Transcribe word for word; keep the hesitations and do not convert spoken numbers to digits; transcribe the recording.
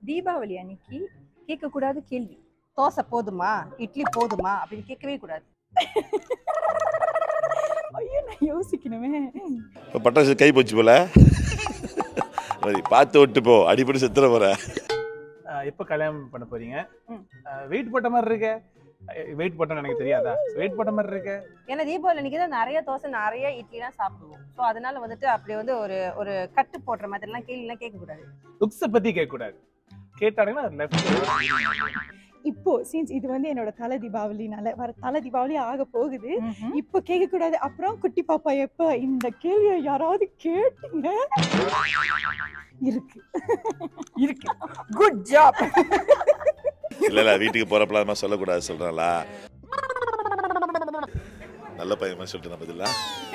தீபாவளி அன்னைக்கு கேட்க கூடாத கேள்வி. தோசை போதுமா, இட்லி போதுமா அப்படின்னு கேட்கவே கூடாது. ஐயோ நான் யோசிக்கணுமே. பட்டாசு கை போச்சு போல. பார்த்து விட்டு போ, அடிப்படை செத்துற போற. எப்போ கல்யாணம் பண்ண போறீங்க? வெயிட் போட்ட மாதிரி இருக்க. வெயிட் போட்டோன்னு எனக்கு தெரியாதா? வெயிட் போட்ட மாதிரி இருக்க. ஏன்னா தீபாவளி அன்னைக்கு தான் நிறைய தோசை நிறைய இட்லிலாம் சாப்பிடுவோம். ஸோ அதனால வந்துட்டு அப்படி வந்து ஒரு ஒரு கட்டு போடுற மாதிரிலாம் கேள்விலாம் கேட்கக்கூடாது. லுக்ஸை பத்தி கேட்கக்கூடாது. கேட்டாங்கன்னா லெஃப்ட். இப்போ சின்ஸ் இது வந்து என்னோட தலை தீபாவளினால வர தலை தீபாவளி ஆக போகுது. இப்போ கேட்க கூடாது. அப்புறம் குட்டி பாப்பா எப்ப இந்த கேள்வியை யாராவது கேட்டீங்க இருக்கு இருக்கு. Good job. இல்ல இல்ல வீட்டுக்கு போறப்பல சொல்லக்கூடாது சொல்றாளா? நல்ல பையன் சொல்லிட்டு நம்ம